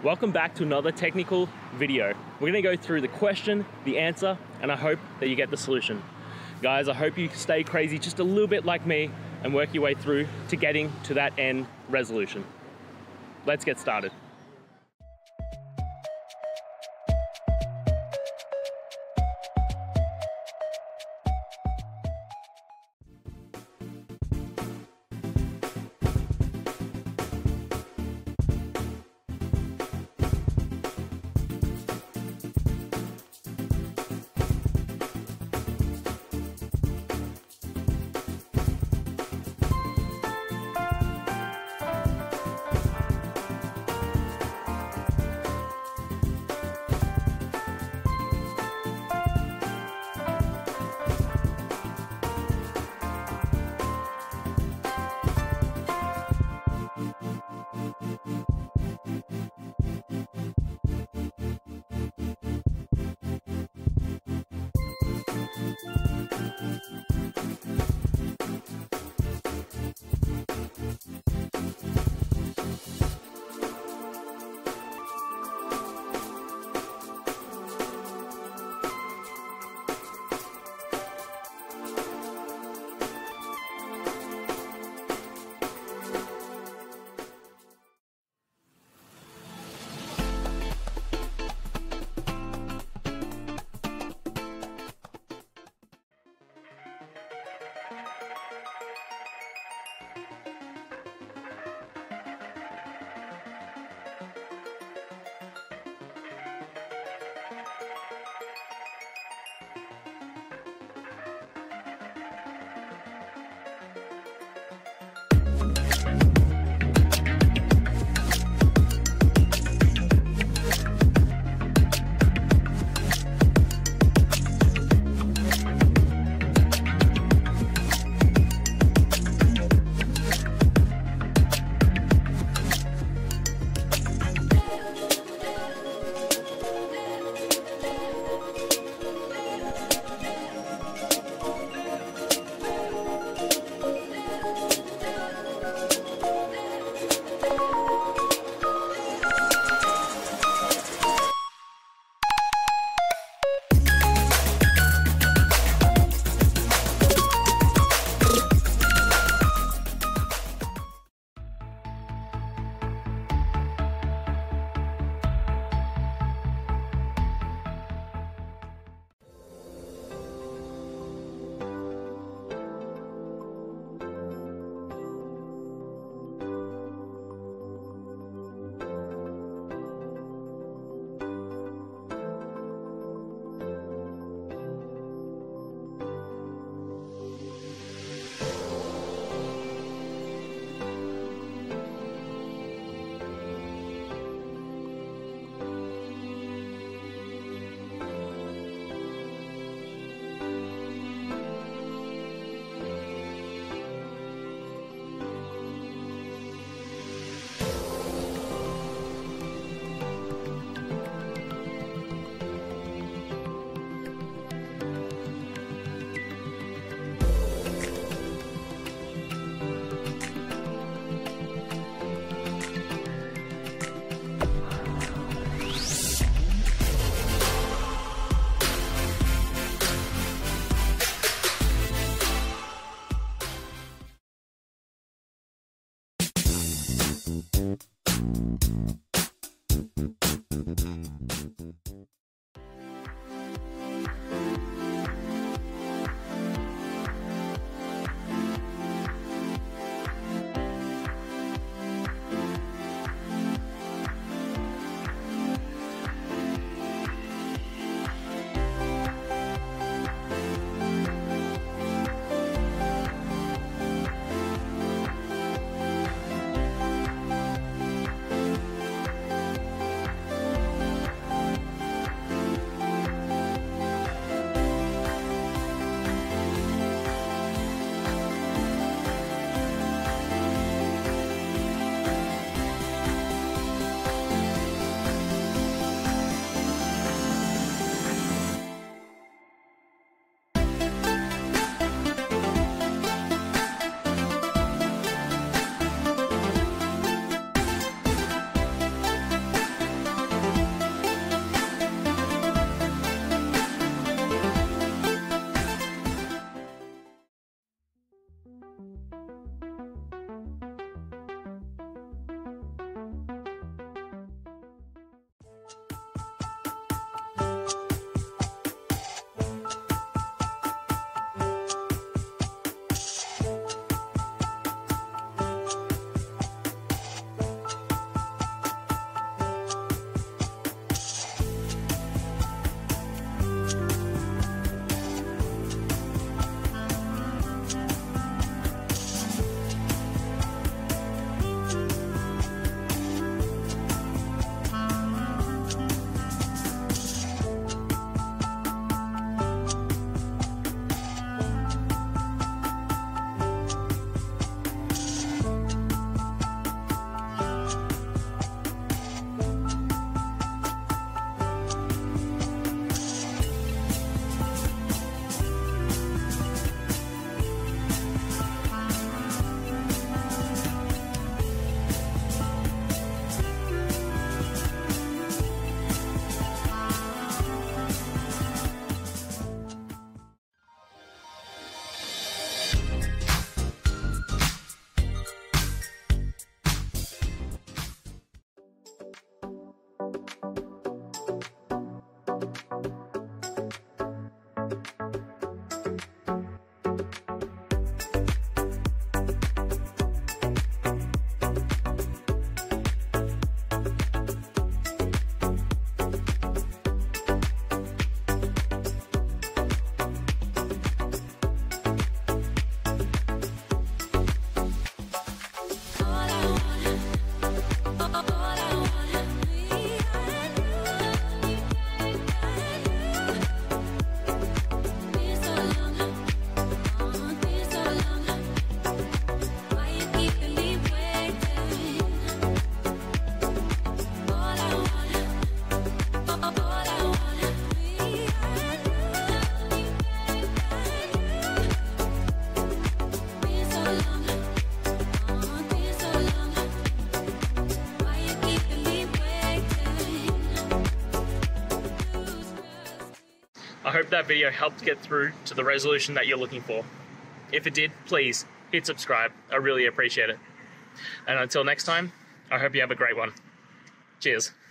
Welcome back to another technical video. We're gonna go through the question, the answer, and I hope that you get the solution. Guys, I hope you stay crazy just a little bit like me and work your way through to getting to that end resolution. Let's get started. I hope that video helped get through to the resolution that you're looking for. If it did, please hit subscribe. I really appreciate it. And until next time, I hope you have a great one. Cheers.